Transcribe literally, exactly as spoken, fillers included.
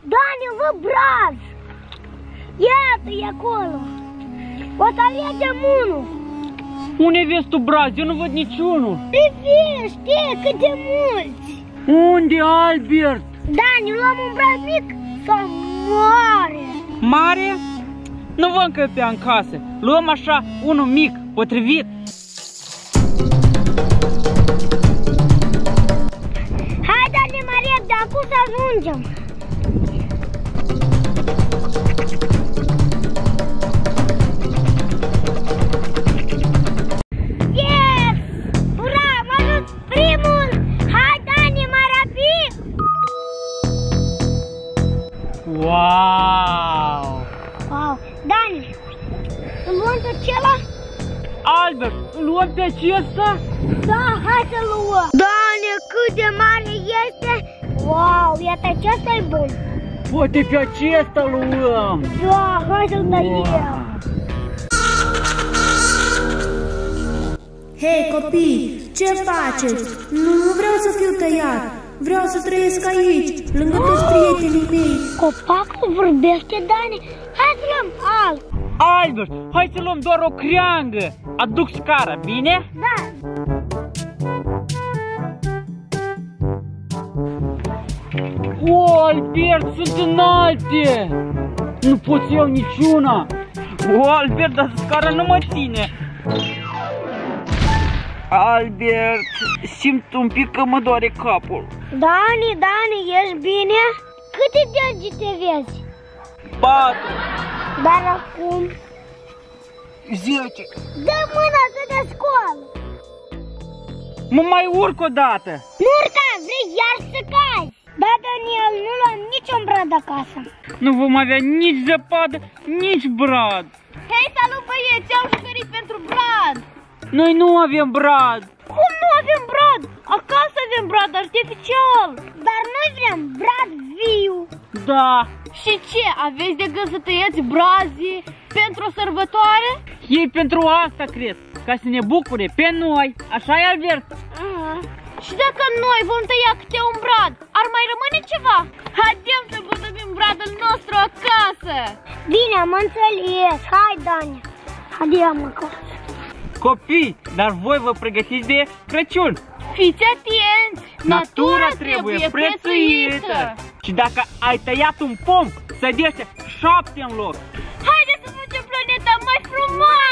Dani, vă braz! Iată-i acolo! O să alegem unul! Unde vezi tu braz? Eu nu văd niciunul! Privi, știi cât de mulți! Unde, Albert? Dani, luăm un braz mic sau mare? Mare? Nu vă încăpea în casă. Luăm așa unul mic, potrivit. Hai, Dani, mai repede, acum să ajungem. Yes! Ura, am ajuns primul! Hai, Dani, mai rapid! Wow! Wow! Dani, îl luăm pe acela? Albert, îl luăm pe acesta? Da, hai să luăm! Dani, cât de mare este! Wow, iată acesta e bun! Poate pe acesta luăm! Da, hai să-l tăiem! Hei copii, ce faceți? Nu, nu vreau să fiu tăiat. Vreau să trăiesc aici, lângă toți prietenii mei. Copacul vorbește, Dani? Hai să luăm alt! Albert, hai să luăm doar o creangă. Aduc scara, bine? Da! O, Albert, sunt înalte! Nu pot să iau niciuna! O, Albert, dar scara nu mă ține! Albert, simt un pic că mă doare capul. Dani, Dani, ești bine? Câte degete vezi? Patru. Dar acum... Zece. Dă mâna să te scol! Mă mai urc o dată. Nu urca, vrei iar să cazi? Da, Daniel, nu luăm niciun brad acasă. Nu vom avea nici zăpadă, nici brad. Hei, salut băieți, am jucărit pentru brad. Noi nu avem brad. Cum nu avem brad? Acasă avem brad artificial. Dar noi vrem brad viu. Da. Și ce, aveți de gând să tăiați brazii pentru o sărbătoare? Ei pentru asta cred, ca să ne bucure pe noi. Așa-i, Albert? Aha. Și dacă noi vom tăia câte un brad, ar mai rămâne ceva? Haidem să bătămim bradul nostru acasă. Bine, am înțeles. Hai, Dani. Haidem acasă. Copii, dar voi vă pregătiți de Crăciun. Fiți atenți! Natura trebuie prețuită. Și dacă ai tăiat un pom, sădește șapte în loc. Haideți să facem planeta mai frumoasă!